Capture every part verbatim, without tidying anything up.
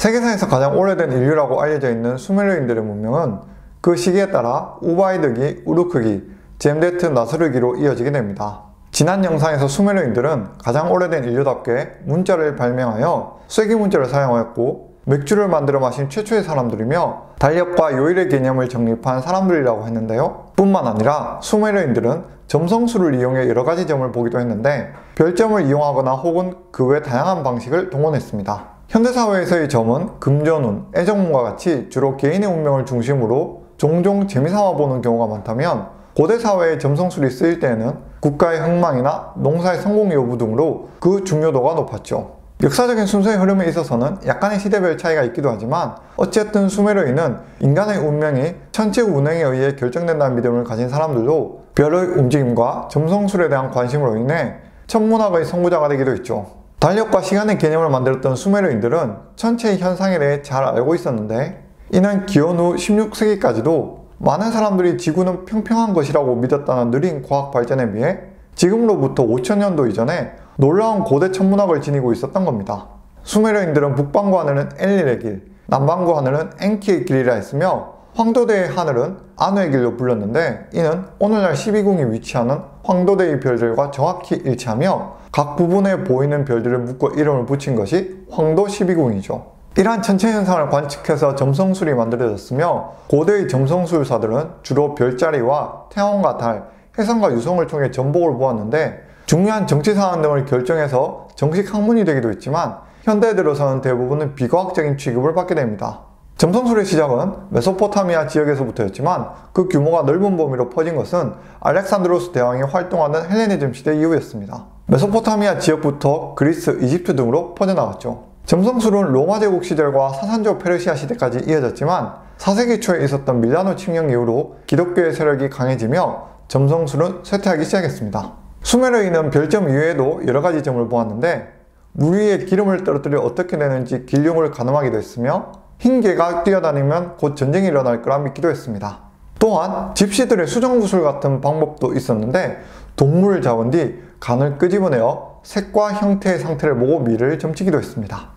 세계사에서 가장 오래된 인류라고 알려져 있는 수메르인들의 문명은 그 시기에 따라 우바이드기, 우르크기, 젬데트 나스르기로 이어지게 됩니다. 지난 영상에서 수메르인들은 가장 오래된 인류답게 문자를 발명하여 쐐기 문자를 사용하였고 맥주를 만들어 마신 최초의 사람들이며 달력과 요일의 개념을 정립한 사람들이라고 했는데요. 뿐만 아니라 수메르인들은 점성술을 이용해 여러가지 점을 보기도 했는데 별점을 이용하거나 혹은 그 외 다양한 방식을 동원했습니다. 현대사회에서의 점은 금전운, 애정운과 같이 주로 개인의 운명을 중심으로 종종 재미삼아 보는 경우가 많다면 고대 사회의 점성술이 쓰일 때에는 국가의 흥망이나 농사의 성공 여부 등으로 그 중요도가 높았죠. 역사적인 순서의 흐름에 있어서는 약간의 시대별 차이가 있기도 하지만 어쨌든 수메르인은 인간의 운명이 천체 운행에 의해 결정된다는 믿음을 가진 사람들도 별의 움직임과 점성술에 대한 관심으로 인해 천문학의 선구자가 되기도 했죠. 달력과 시간의 개념을 만들었던 수메르인들은 천체의 현상에 대해 잘 알고 있었는데 이는 기원 후 십육 세기까지도 많은 사람들이 지구는 평평한 것이라고 믿었다는 느린 과학 발전에 비해 지금으로부터 오천 년도 이전에 놀라운 고대 천문학을 지니고 있었던 겁니다. 수메르인들은 북반구 하늘은 엘릴의 길, 남반구 하늘은 엔키의 길이라 했으며 황도대의 하늘은 아누의 길로 불렸는데 이는 오늘날 십이궁이 위치하는 황도대의 별들과 정확히 일치하며 각 부분에 보이는 별들을 묶어 이름을 붙인 것이 황도 십이궁이죠. 이러한 천체 현상을 관측해서 점성술이 만들어졌으며 고대의 점성술사들은 주로 별자리와 태양과 달, 해성과 유성을 통해 전복을 보았는데 중요한 정치 상황 등을 결정해서 정식 학문이 되기도 했지만 현대에 들어서는 대부분은 비과학적인 취급을 받게 됩니다. 점성술의 시작은 메소포타미아 지역에서부터였지만 그 규모가 넓은 범위로 퍼진 것은 알렉산드로스 대왕이 활동하는 헬레니즘 시대 이후였습니다. 메소포타미아 지역부터 그리스, 이집트 등으로 퍼져나갔죠. 점성술은 로마 제국 시절과 사산조 페르시아 시대까지 이어졌지만 사 세기 초에 있었던 밀라노 침략 이후로 기독교의 세력이 강해지며 점성술은 쇠퇴하기 시작했습니다. 수메르인은 별점 이외에도 여러가지 점을 보았는데 물 위에 기름을 떨어뜨려 어떻게 되는지 길흉을 가늠하기도 했으며 흰 개가 뛰어다니면 곧 전쟁이 일어날 거라 믿기도 했습니다. 또한 집시들의 수정구술 같은 방법도 있었는데 동물을 잡은 뒤 간을 끄집어내어 색과 형태의 상태를 보고 미래를 점치기도 했습니다.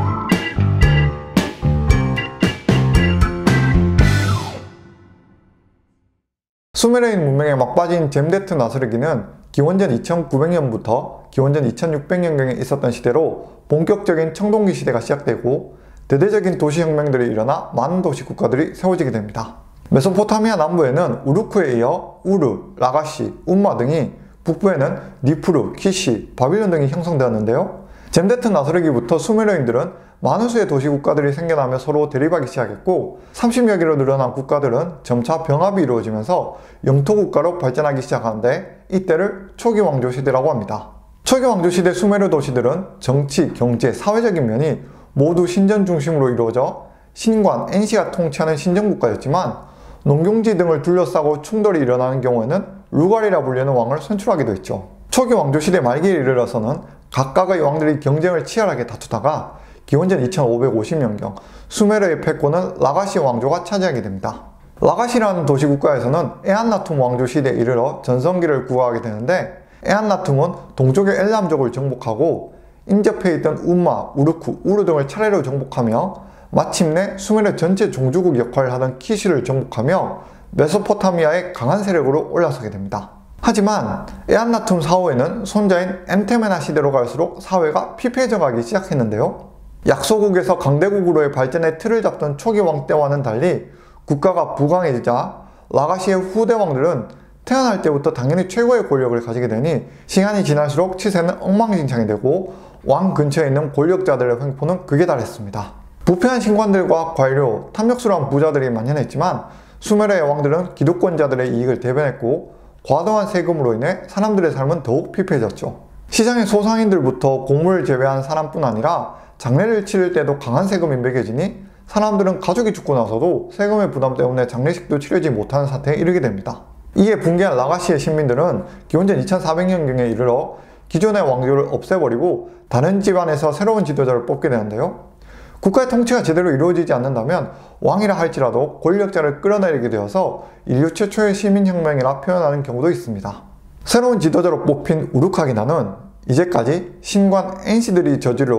수메르인 문명에 막빠진 젬데트 나스르기는 기원전 이천구백 년부터 기원전 이천육백 년경에 있었던 시대로 본격적인 청동기 시대가 시작되고 대대적인 도시혁명들이 일어나 많은 도시 국가들이 세워지게 됩니다. 메소포타미아 남부에는 우르크에 이어 우르, 라가시, 움마 등이, 북부에는 니프루, 키시, 바빌론 등이 형성되었는데요. 젬데트 나스르기부터 수메르인들은 많은 수의 도시 국가들이 생겨나며 서로 대립하기 시작했고 삼십여 개로 늘어난 국가들은 점차 병합이 이루어지면서 영토 국가로 발전하기 시작하는데 이때를 초기 왕조 시대라고 합니다. 초기 왕조 시대 수메르 도시들은 정치, 경제, 사회적인 면이 모두 신전 중심으로 이루어져 신관, 엔시가 통치하는 신정국가였지만 농경지 등을 둘러싸고 충돌이 일어나는 경우에는 루갈이라 불리는 왕을 선출하기도 했죠. 초기 왕조 시대 말기에 이르러서는 각각의 왕들이 경쟁을 치열하게 다투다가 기원전 이천오백오십 년경 수메르의 패권은 라가시 왕조가 차지하게 됩니다. 라가시라는 도시국가에서는 에안나툼 왕조 시대에 이르러 전성기를 구가하게 되는데 에안나툼은 동쪽의 엘람족을 정복하고 인접해 있던 움마, 우르크, 우르 등을 차례로 정복하며 마침내 수메르 전체 종주국 역할을 하던 키시를 정복하며 메소포타미아의 강한 세력으로 올라서게 됩니다. 하지만 에안나툼 사후에는 손자인 엠테메나 시대로 갈수록 사회가 피폐해져가기 시작했는데요. 약소국에서 강대국으로의 발전의 틀을 잡던 초기 왕 때와는 달리 국가가 부강해지자 라가시의 후대 왕들은 태어날 때부터 당연히 최고의 권력을 가지게 되니 시간이 지날수록 치세는 엉망진창이 되고 왕 근처에 있는 권력자들의 횡포는 극에 달했습니다. 부패한 신관들과 관료, 탐욕스러운 부자들이 만연했지만 수메르의 왕들은 기득권자들의 이익을 대변했고 과도한 세금으로 인해 사람들의 삶은 더욱 피폐해졌죠. 시장의 소상인들부터 고물을 제외한 사람뿐 아니라 장례를 치를 때도 강한 세금이 매겨지니 사람들은 가족이 죽고 나서도 세금의 부담 때문에 장례식도 치르지 못하는 사태에 이르게 됩니다. 이에 붕괴한 라가시의 신민들은 기원전 이천사백 년경에 이르러 기존의 왕조를 없애버리고 다른 집안에서 새로운 지도자를 뽑게 되는데요. 국가의 통치가 제대로 이루어지지 않는다면 왕이라 할지라도 권력자를 끌어내리게 되어서 인류 최초의 시민혁명이라 표현하는 경우도 있습니다. 새로운 지도자로 뽑힌 우르카기나는 이제까지 신관 엔시들이 저지러온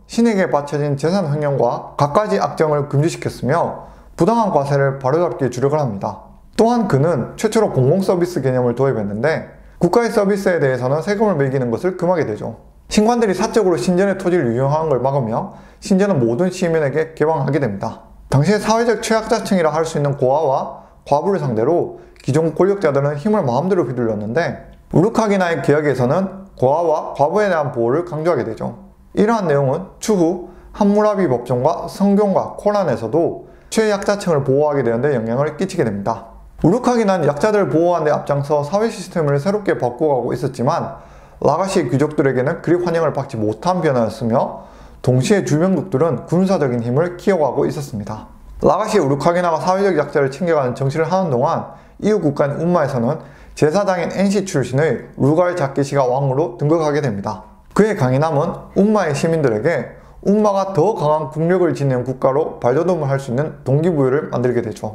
신에게 바쳐진 재산 횡령과 갖가지 악정을 금지시켰으며 부당한 과세를 바로잡기에 주력을 합니다. 또한 그는 최초로 공공서비스 개념을 도입했는데 국가의 서비스에 대해서는 세금을 매기는 것을 금하게 되죠. 신관들이 사적으로 신전의 토지를 유용하는 걸 막으며 신전은 모든 시민에게 개방하게 됩니다. 당시의 사회적 취약자층이라 할 수 있는 고아와 과부를 상대로 기존 권력자들은 힘을 마음대로 휘둘렀는데 우르카기나의 개혁에서는 고아와 과부에 대한 보호를 강조하게 되죠. 이러한 내용은 추후 함무라비 법정과 성경과 코란에서도 최약자층을 보호하게 되는데 영향을 끼치게 됩니다. 우르카기나는 약자들을 보호하는 데 앞장서 사회 시스템을 새롭게 바꿔가고 있었지만 라가시 귀족들에게는 그리 환영을 받지 못한 변화였으며 동시에 주변국들은 군사적인 힘을 키워가고 있었습니다. 라가시 우르카기나가 사회적 약자를 챙겨가는 정치를 하는 동안 이웃 국가인 운마에서는 제사장인 엔시 출신의 루갈 자키시가 왕으로 등극하게 됩니다. 그의 강인함은 운마의 시민들에게 운마가 더 강한 국력을 지니는 국가로 발돋움을 할 수 있는 동기부여를 만들게 되죠.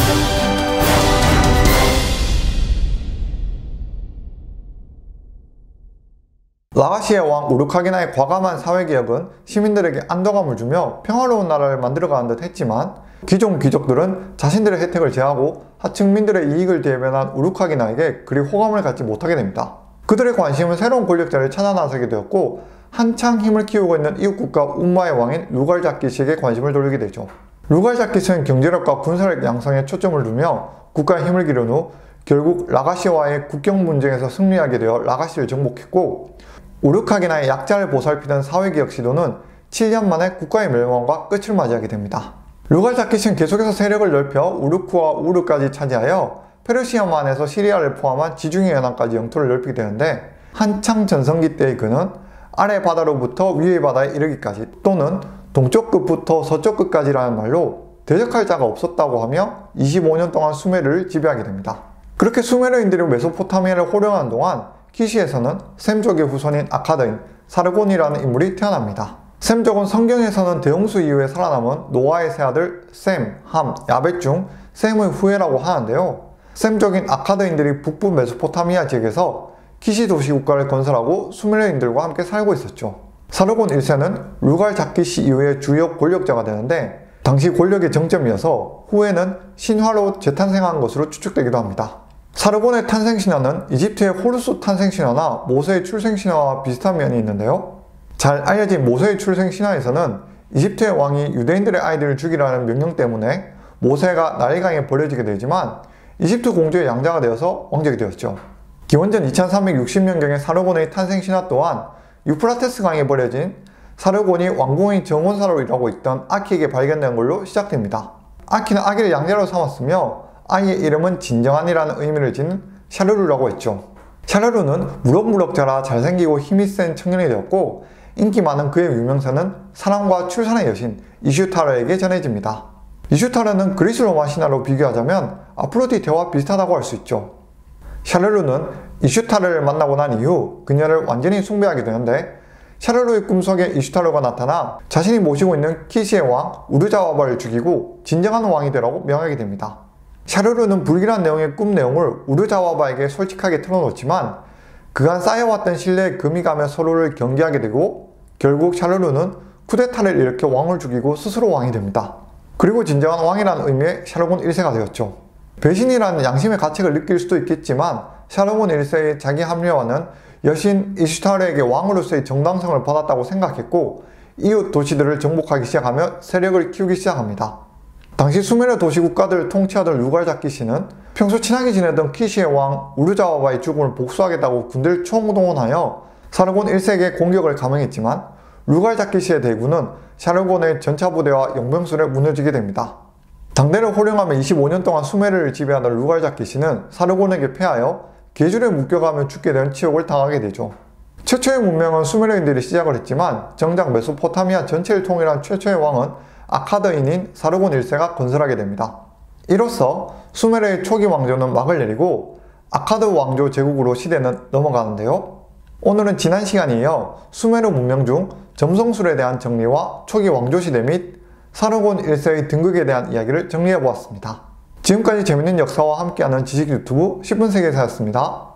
라가시의 왕 우르카기나의 과감한 사회개혁은 시민들에게 안도감을 주며 평화로운 나라를 만들어가는 듯 했지만 기존 귀족들은 자신들의 혜택을 제하고 하층민들의 이익을 대변한 우르카기나에게 그리 호감을 갖지 못하게 됩니다. 그들의 관심은 새로운 권력자를 찾아 나서게 되었고 한창 힘을 키우고 있는 이웃국가 운마의 왕인 루갈자키시에게 관심을 돌리게 되죠. 루갈자키시는 경제력과 군사력 양성에 초점을 두며 국가의 힘을 기른 후 결국 라가시와의 국경 분쟁에서 승리하게 되어 라가시를 정복했고 우르카기나의 약자를 보살피던 사회개혁 시도는 칠 년 만에 국가의 멸망과 끝을 맞이하게 됩니다. 루갈자키시는 계속해서 세력을 넓혀 우르크와 우르까지 차지하여 페르시아만에서 시리아를 포함한 지중해 연안까지 영토를 넓히게 되는데 한창 전성기 때의 그는 아래 바다로부터 위의 바다에 이르기까지 또는 동쪽 끝부터 서쪽 끝까지라는 말로 대적할 자가 없었다고 하며 이십오 년 동안 수메르를 지배하게 됩니다. 그렇게 수메르인들이 메소포타미아를 호령하는 동안 키시에서는 셈족의 후손인 아카드인 사르곤이라는 인물이 태어납니다. 셈족은 성경에서는 대홍수 이후에 살아남은 노아의 세 아들 셈, 함, 야벳 중 셈의 후예라고 하는데요. 셈족인 아카드인들이 북부 메소포타미아 지역에서 키시 도시 국가를 건설하고 수메르인들과 함께 살고 있었죠. 사르곤 일 세는 루갈자키시 이후의 주요 권력자가 되는데 당시 권력의 정점이어서 후에는 신화로 재탄생한 것으로 추측되기도 합니다. 사르곤의 탄생신화는 이집트의 호루스 탄생신화나 모세의 출생신화와 비슷한 면이 있는데요. 잘 알려진 모세의 출생신화에서는 이집트의 왕이 유대인들의 아이들을 죽이라는 명령 때문에 모세가 나일강에 버려지게 되지만 이집트 공주의 양자가 되어서 왕족이 되었죠. 기원전 이천삼백육십 년경의 사르곤의 탄생신화 또한 유프라테스 강에 버려진 사르곤이 왕궁의 정원사로 일하고 있던 아키에게 발견된 걸로 시작됩니다. 아키는 아기를 양자로 삼았으며 아이의 이름은 진정한이라는 의미를 지닌 샤르루라고 했죠. 샤르루는 무럭무럭 자라 잘생기고 힘이 센 청년이 되었고 인기 많은 그의 유명세는 사랑과 출산의 여신 이슈타르에게 전해집니다. 이슈타르는 그리스 로마 신화로 비교하자면 아프로디테와 비슷하다고 할 수 있죠. 샤르루는 이슈타르를 만나고 난 이후 그녀를 완전히 숭배하게 되는데 샤르루의 꿈속에 이슈타르가 나타나 자신이 모시고 있는 키시의 왕 우르자와바를 죽이고 진정한 왕이 되라고 명하게 됩니다. 샤르루는 불길한 내용의 꿈 내용을 우르자와바에게 솔직하게 털어놓지만 그간 쌓여왔던 신뢰에 금이 가며 서로를 경계하게 되고 결국 샤르루는 쿠데타를 일으켜 왕을 죽이고 스스로 왕이 됩니다. 그리고 진정한 왕이라는 의미의 샤르곤 일 세가 되었죠. 배신이라는 양심의 가책을 느낄 수도 있겠지만 샤르곤 일 세의 자기 합리화는 여신 이슈타르에게 왕으로서의 정당성을 받았다고 생각했고 이웃 도시들을 정복하기 시작하며 세력을 키우기 시작합니다. 당시 수메르 도시 국가들을 통치하던 루갈자키시는 평소 친하게 지내던 키시의 왕 우르자와바의 죽음을 복수하겠다고 군대를 총동원하여 사르곤 일 세에게 공격을 감행했지만 루갈자키시의 대군은 샤르곤의 전차부대와 용병술에 무너지게 됩니다. 당대를 호령하며 이십오 년 동안 수메르를 지배하던 루갈자키시는 사르곤에게 패하여 계줄에 묶여가며 죽게 된 치욕을 당하게 되죠. 최초의 문명은 수메르인들이 시작을 했지만 정작 메소포타미아 전체를 통일한 최초의 왕은 아카드인인 사르곤 일 세가 건설하게 됩니다. 이로써 수메르의 초기 왕조는 막을 내리고 아카드 왕조 제국으로 시대는 넘어가는데요. 오늘은 지난 시간에 이어 수메르 문명 중 점성술에 대한 정리와 초기 왕조 시대 및 사르곤 일 세의 등극에 대한 이야기를 정리해보았습니다. 지금까지 재밌는 역사와 함께하는 지식 유튜브 십 분 세계사였습니다.